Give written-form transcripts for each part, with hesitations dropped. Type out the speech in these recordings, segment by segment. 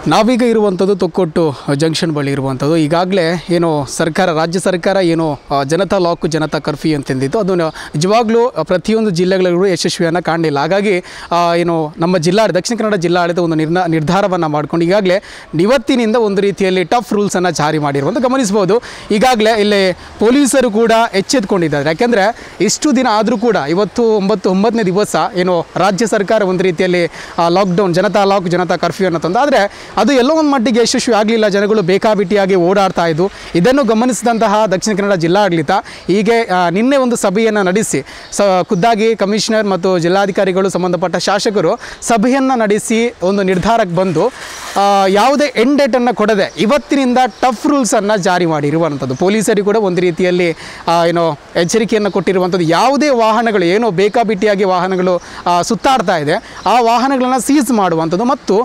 ನಾವೀಗ ಇರುವಂಥದ್ದು ತೊಕ್ಕೊಟ್ಟು ಜಂಕ್ಷನ್ ಬಳಿ ಇರುವಂಥದ್ದು. ಈಗಾಗಲೇ ಏನು ಸರ್ಕಾರ, ರಾಜ್ಯ ಸರ್ಕಾರ ಏನು ಜನತಾ ಲಾಕ್ ಜನತಾ ಕರ್ಫ್ಯೂ ಅಂತಂದಿತ್ತು, ಅದು ನಿಜವಾಗ್ಲೂ ಪ್ರತಿಯೊಂದು ಜಿಲ್ಲೆಗಳಿಗೂ ಯಶಸ್ವಿಯನ್ನು ಕಾಣಲಿಲ್ಲ. ಹಾಗಾಗಿ ಏನು ನಮ್ಮ ದಕ್ಷಿಣ ಕನ್ನಡ ಜಿಲ್ಲಾಡಳಿತ ಒಂದು ನಿರ್ಧಾರವನ್ನು ಮಾಡಿಕೊಂಡು ಈಗಾಗಲೇ ಇವತ್ತಿನಿಂದ ಒಂದು ರೀತಿಯಲ್ಲಿ ಟಫ್ ರೂಲ್ಸನ್ನು ಜಾರಿ ಮಾಡಿರುವಂಥ ಗಮನಿಸ್ಬೋದು. ಈಗಾಗಲೇ ಇಲ್ಲಿ ಪೊಲೀಸರು ಕೂಡ ಎಚ್ಚೆತ್ಕೊಂಡಿದ್ದಾರೆ. ಯಾಕೆಂದರೆ ಇಷ್ಟು ದಿನ ಆದರೂ ಕೂಡ ಇವತ್ತು 9ನೇ ದಿವಸ ಏನು ರಾಜ್ಯ ಸರ್ಕಾರ ಒಂದು ರೀತಿಯಲ್ಲಿ ಲಾಕ್ಡೌನ್ ಜನತಾ ಕರ್ಫ್ಯೂ ಅನ್ನೋ ತಂದು, ಆದರೆ ಅದು ಎಲ್ಲೋ ಒಂದು ಮಟ್ಟಿಗೆ ಯಶಸ್ವಿ ಆಗಲಿಲ್ಲ. ಜನಗಳು ಬೇಕಾಬಿಟ್ಟಿಯಾಗಿ ಓಡಾಡ್ತಾ ಇದ್ದು, ಇದನ್ನು ಗಮನಿಸಿದಂತಹ ದಕ್ಷಿಣ ಕನ್ನಡ ಜಿಲ್ಲಾಡಳಿತ ಹೀಗೆ ನಿನ್ನೆ ಒಂದು ಸಭೆಯನ್ನು ನಡೆಸಿ ಖುದ್ದಾಗಿ ಕಮಿಷನರ್ ಮತ್ತು ಜಿಲ್ಲಾಧಿಕಾರಿಗಳು ಸಂಬಂಧಪಟ್ಟ ಶಾಸಕರು ಸಭೆಯನ್ನು ನಡೆಸಿ ಒಂದು ನಿರ್ಧಾರಕ್ಕೆ ಬಂದು ಯಾವುದೇ ಎಂಡ್ ಡೇಟನ್ನು ಕೊಡದೆ ಇವತ್ತಿನಿಂದ ಟಫ್ ರೂಲ್ಸನ್ನು ಜಾರಿ ಮಾಡಿರುವಂಥದ್ದು. ಪೊಲೀಸರಿಗೆ ಕೂಡ ಒಂದು ರೀತಿಯಲ್ಲಿ ಎಚ್ಚರಿಕೆಯನ್ನು ಕೊಟ್ಟಿರುವಂಥದ್ದು. ಯಾವುದೇ ವಾಹನಗಳು ಏನೋ ಬೇಕಾಬಿಟ್ಟಿಯಾಗಿ ವಾಹನಗಳು ಸುತ್ತಾಡ್ತಾ ಇದೆ, ಆ ವಾಹನಗಳನ್ನು ಸೀಸ್ ಮಾಡುವಂಥದ್ದು ಮತ್ತು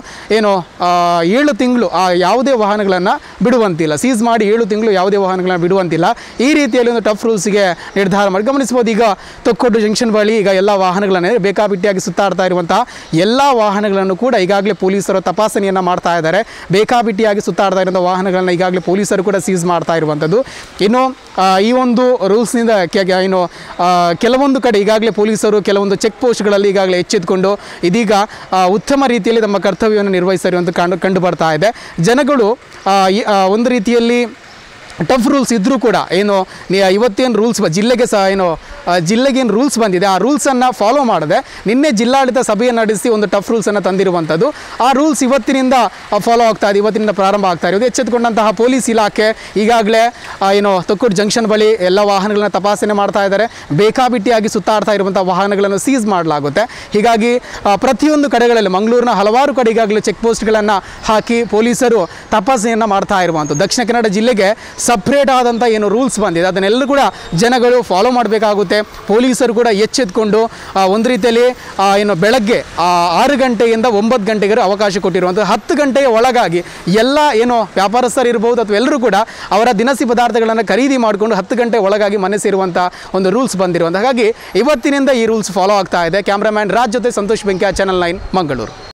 7 ತಿಂಗಳು ಯಾವುದೇ ವಾಹನಗಳನ್ನು ಬಿಡುವಂತಿಲ್ಲ, ಸೀಸ್ ಮಾಡಿ 7 ತಿಂಗಳು ಯಾವುದೇ ವಾಹನಗಳನ್ನು ಬಿಡುವಂತಿಲ್ಲ. ಈ ರೀತಿಯಲ್ಲಿ ಒಂದು ಟಫ್ ರೂಲ್ಸ್ಗೆ ನಿರ್ಧಾರ ಮಾಡಿ ಗಮನಿಸ್ಬೋದು. ಈಗ ತೊಕ್ಕೊಟ್ಟು ಜಂಕ್ಷನ್ ಬಳಿ ಈಗ ಎಲ್ಲ ವಾಹನಗಳನ್ನು ಬೇಕಾಬಿಟ್ಟಿಯಾಗಿ ಸುತ್ತಾಡ್ತಾ ಇರುವಂತಹ ಎಲ್ಲ ವಾಹನಗಳನ್ನು ಕೂಡ ಈಗಾಗಲೇ ಪೊಲೀಸರು ತಪಾಸಣೆಯನ್ನು ಮಾಡ್ತಾ ಇದ್ದಾರೆ. ಬೇಕಾಬಿಟ್ಟಿಯಾಗಿ ಸುತ್ತಾಡ್ತಾ ಇರುವಂಥ ವಾಹನಗಳನ್ನು ಈಗಾಗಲೇ ಪೊಲೀಸರು ಕೂಡ ಸೀಸ್ ಮಾಡ್ತಾ ಇರುವಂಥದ್ದು. ಇನ್ನು ಈ ಒಂದು ರೂಲ್ಸ್ನಿಂದ ಕೆಲವೊಂದು ಕಡೆ ಈಗಾಗಲೇ ಪೊಲೀಸರು ಕೆಲವೊಂದು ಚೆಕ್ ಪೋಸ್ಟ್ಗಳಲ್ಲಿ ಈಗಾಗಲೇ ಎಚ್ಚೆತ್ತುಕೊಂಡು ಇದೀಗ ಉತ್ತಮ ರೀತಿಯಲ್ಲಿ ತಮ್ಮ ಕರ್ತವ್ಯವನ್ನು ನಿರ್ವಹಿಸಿರುವಂಥ ಕಂಡು ಬರ್ತಾ ಇದೆ. ಜನಗಳು ಒಂದು ರೀತಿಯಲ್ಲಿ ಟಫ್ ರೂಲ್ಸ್ ಇದ್ದರೂ ಕೂಡ ಇವತ್ತೇನು ರೂಲ್ಸ್ ಜಿಲ್ಲೆಗೇನು ರೂಲ್ಸ್ ಬಂದಿದೆ, ಆ ರೂಲ್ಸನ್ನು ಫಾಲೋ ಮಾಡದೆ ನಿನ್ನೆ ಜಿಲ್ಲಾಡಳಿತ ಸಭೆಯನ್ನು ನಡೆಸಿ ಒಂದು ಟಫ್ ರೂಲ್ಸನ್ನು ತಂದಿರುವಂಥದ್ದು. ಆ ರೂಲ್ಸ್ ಇವತ್ತಿನಿಂದ ಫಾಲೋ ಆಗ್ತಾ ಇದೆ, ಇವತ್ತಿನಿಂದ ಪ್ರಾರಂಭ ಆಗ್ತಾ ಇರೋದು. ಎಚ್ಚೆತ್ತುಕೊಂಡಂತಹ ಪೊಲೀಸ್ ಇಲಾಖೆ ಈಗಾಗಲೇ ತೊಕ್ಕೊಟ್ಟು ಜಂಕ್ಷನ್ ಬಳಿ ಎಲ್ಲ ವಾಹನಗಳನ್ನು ತಪಾಸಣೆ ಮಾಡ್ತಾ ಇದ್ದಾರೆ. ಬೇಕಾಬಿಟ್ಟಿಯಾಗಿ ಸುತ್ತಾಡ್ತಾ ಇರುವಂಥ ವಾಹನಗಳನ್ನು ಸೀಸ್ ಮಾಡಲಾಗುತ್ತೆ. ಹೀಗಾಗಿ ಪ್ರತಿಯೊಂದು ಕಡೆಗಳಲ್ಲಿ ಮಂಗಳೂರಿನ ಹಲವಾರು ಕಡೆ ಈಗಾಗಲೇ ಚೆಕ್ ಪೋಸ್ಟ್ಗಳನ್ನು ಹಾಕಿ ಪೊಲೀಸರು ತಪಾಸಣೆಯನ್ನು ಮಾಡ್ತಾ ಇರುವಂಥದ್ದು. ದಕ್ಷಿಣ ಕನ್ನಡ ಜಿಲ್ಲೆಗೆ ಸಪ್ರೇಟ್ ಆದಂಥ ರೂಲ್ಸ್ ಬಂದಿದೆ, ಅದನ್ನೆಲ್ಲರೂ ಕೂಡ ಜನಗಳು ಫಾಲೋ ಮಾಡಬೇಕಾಗುತ್ತೆ. ಪೊಲೀಸರು ಕೂಡ ಎಚ್ಚೆತ್ತುಕೊಂಡು ಒಂದು ರೀತಿಯಲ್ಲಿ ಬೆಳಗ್ಗೆ 6 ಗಂಟೆಯಿಂದ 9 ಗಂಟೆಗೆ ಅವಕಾಶ ಕೊಟ್ಟಿರುವಂಥದ್ದು. 10 ಗಂಟೆಯ ಒಳಗಾಗಿ ಎಲ್ಲ ವ್ಯಾಪಾರಸ್ಥರು ಇರ್ಬೋದು ಅಥವಾ ಎಲ್ಲರೂ ಕೂಡ ಅವರ ದಿನಸಿ ಪದಾರ್ಥಗಳನ್ನು ಖರೀದಿ ಮಾಡಿಕೊಂಡು 10 ಗಂಟೆ ಒಳಗಾಗಿ ಮನೆ ಸೇರುವಂಥ ಒಂದು ರೂಲ್ಸ್ ಬಂದಿರುವಂಥ. ಹಾಗಾಗಿ ಇವತ್ತಿನಿಂದ ಈ ರೂಲ್ಸ್ ಫಾಲೋ ಆಗ್ತಾ ಇದೆ. ಕ್ಯಾಮ್ರಾಮ್ಯಾನ್ ರಾಜ್ ಜೊತೆ ಸಂತೋಷ್ ಬೆಂಕಿಯಾ, ಚಾನಲ್ 9 ಮಂಗಳೂರು.